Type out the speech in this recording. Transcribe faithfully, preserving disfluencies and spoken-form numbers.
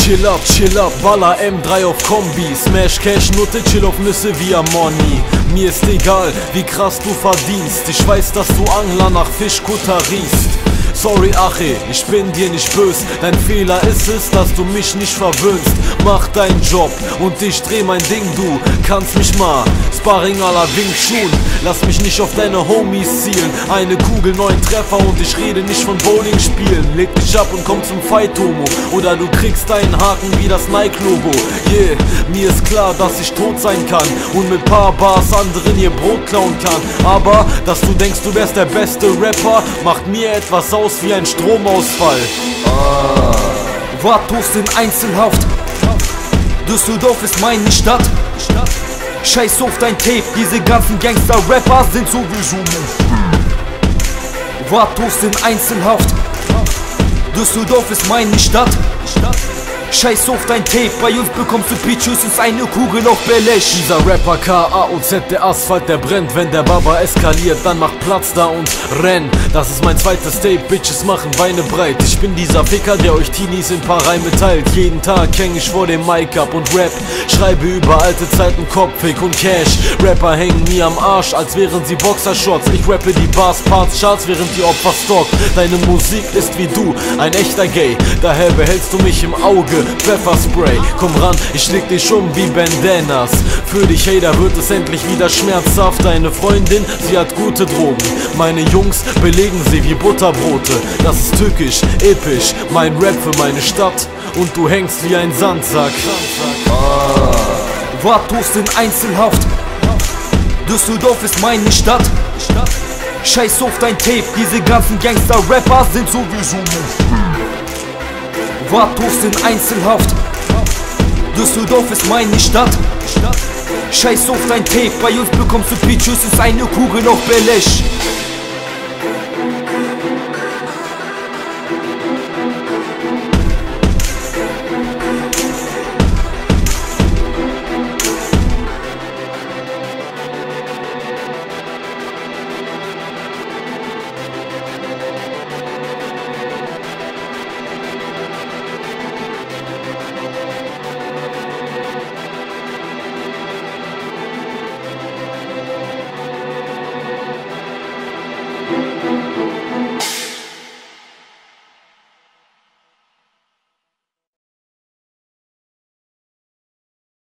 Chill up, chill up, Baller M drei auf Kombi. Smash Cash, Nutte, chill auf Nüsse wie Money. Mir ist egal, wie krass du verdienst. Ich weiß, dass du Angler nach Fischkutter riechst. Sorry Ache, ich bin dir nicht böse. Dein Fehler ist es, dass du mich nicht verwöhnst. Mach deinen Job und ich dreh mein Ding, du kannst mich mal. Sparring à la Wing Chun. Lass mich nicht auf deine Homies zielen. Eine Kugel, neun Treffer und ich rede nicht von Bowling spielen. Leg dich ab und komm zum Fight, Homo. Oder du kriegst deinen Haken wie das Nike-Logo. Yeah, mir ist klar, dass ich tot sein kann und mit paar Bars anderen ihr Brot klauen kann. Aber, dass du denkst, du wärst der beste Rapper, macht mir etwas aus wie ein Stromausfall. Ah. Wartus in Einzelhaft. Düsseldorf ist meine Stadt. Scheiß auf dein Tape, diese ganzen Gangster-Rapper sind sowieso Wartus in Einzelhaft. Düsseldorf ist meine Stadt. Scheiß auf dein Tape, bei uns bekommst du Pitches eine Kugel auf Belech. Dieser Rapper K A O Z, der Asphalt, der brennt. Wenn der Baba eskaliert, dann mach Platz da und renn. Das ist mein zweites Tape, Bitches machen Beine breit. Ich bin dieser Ficker, der euch Teenies in paar Reime teilt. Jeden Tag häng ich vor dem Mic ab und rap. Schreibe über alte Zeiten, Kopfhick und Cash. Rapper hängen mir am Arsch, als wären sie Boxershots. Ich rappe die Bars, Parts, Charts, während die Opfer stalkt. Deine Musik ist wie du, ein echter Gay. Daher behältst du mich im Auge. Pfefferspray, komm ran, ich leg dich um wie Bandanas. Für dich Hater wird es endlich wieder schmerzhaft. Deine Freundin, sie hat gute Drogen. Meine Jungs belegen sie wie Butterbrote. Das ist tückisch, episch, mein Rap für meine Stadt. Und du hängst wie ein Sandsack. Ah. Wartus in Einzelhaft. Düsseldorf ist meine Stadt. Scheiß auf dein Tape, diese ganzen Gangster-Rapper sind sowieso Wartus in Einzelhaft. Düsseldorf ist meine Stadt. Scheiß auf dein Tape, bei uns bekommst du Pitches, ist eine Kugel auf Belech.